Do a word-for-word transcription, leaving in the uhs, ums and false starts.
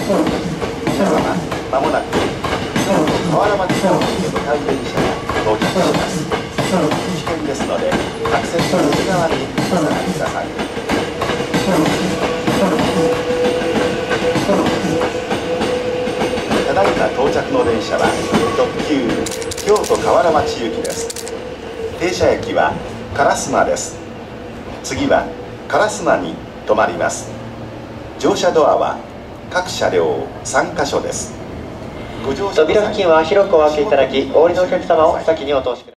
皆様、まもなく河原町方面へ向かう電車が到着します。危険ですので、客席の内側にお下がりください。ただいま到着の電車は特急京都河原町行きです。停車駅は烏丸です。次は烏丸に停まります。乗車ドアは各車両さんかしょです。ご乗車の際に扉付近は広くお開けいただき、お降りのお客様を先にお通しください。